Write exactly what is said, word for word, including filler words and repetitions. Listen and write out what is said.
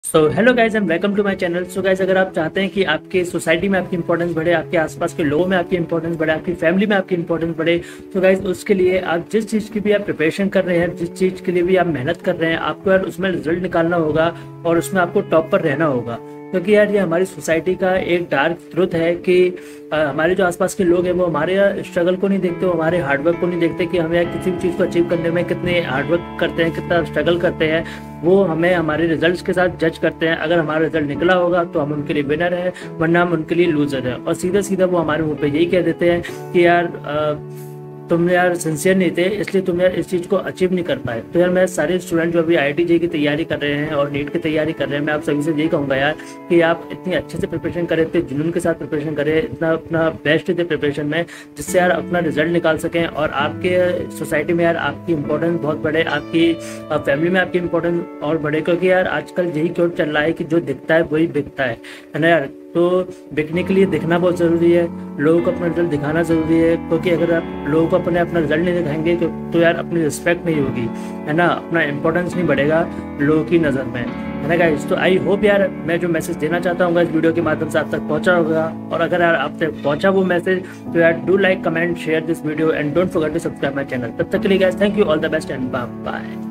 So hello guys and welcome to my channel. So guys, अगर आप चाहते हैं कि आपके सोसाइटी में आपकी इंपॉर्टेंस बढ़े, आपके आसपास के लोगों में आपकी इंपॉर्टेंस बढ़े, आपकी फैमिली में आपकी इंपॉर्टेंस बढ़े, तो गाइज उसके लिए आप जिस चीज़ की भी आप प्रिपरेशन कर रहे हैं, जिस चीज़ के लिए भी आप मेहनत कर रहे हैं, आपको यार उसमें रिजल्ट निकालना होगा और उसमें आपको टॉप पर रहना होगा। क्योंकि यार ये हमारी सोसाइटी का एक डार्क ट्रुथ है कि अ, हमारे जो आसपास के लोग हैं वो हमारे स्ट्रगल को नहीं देखते, वो हमारे हार्डवर्क को नहीं देखते कि हम यार किसी भी चीज़ को अचीव करने में कितने हार्डवर्क करते हैं, कितना स्ट्रगल करते हैं। वो हमें हमारे रिजल्ट्स के साथ जज करते हैं। अगर हमारा रिजल्ट निकला होगा तो हम उनके लिए विनर है, वरना हम उनके लिए लूजर है। और सीधा सीधा वो हमारे मुंह पे यही कह देते हैं कि यार अ, तुम यार सिंसियर नहीं थे, इसलिए तुम यार इस चीज़ को अचीव नहीं कर पाए। तो यार मैं सारे स्टूडेंट जो अभी आई आई टी जे की तैयारी कर रहे हैं और नीट की तैयारी कर रहे हैं, मैं आप सभी से यही कहूँगा यार कि आप इतनी अच्छे से प्रिपरेशन करें, इतने जुनून के साथ प्रिपरेशन करें, इतना अपना बेस्ट दे प्रिपरेशन में, जिससे यार अपना रिजल्ट निकाल सकें और आपके सोसाइटी में यार आपकी इंपॉर्टेंस बहुत बढ़े, आपकी फैमिली में आपकी इंपॉर्टेंस और बढ़े। क्योंकि यार आजकल यही क्यों चल रहा है कि जो दिखता है वही बिकता है है ना यार। तो बिकने के लिए दिखना बहुत ज़रूरी है, लोगों को अपना रिजल्ट दिखाना ज़रूरी है। क्योंकि अगर आप लोगों को अपने अपना रिजल्ट नहीं दिखाएंगे तो, तो यार अपनी रिस्पेक्ट नहीं होगी, है ना, अपना इंपॉर्टेंस नहीं बढ़ेगा लोगों की नज़र में, है ना गाइस। तो आई होप यार मैं जो मैसेज देना चाहता हूँ इस वीडियो के माध्यम से आप तक पहुँचा होगा। और अगर यार आप तक पहुँचा वो मैसेज तो यार do like, comment, share this video and don't forget to subscribe my channel. तब तक के लिए guys, thank you, all the best and bye bye.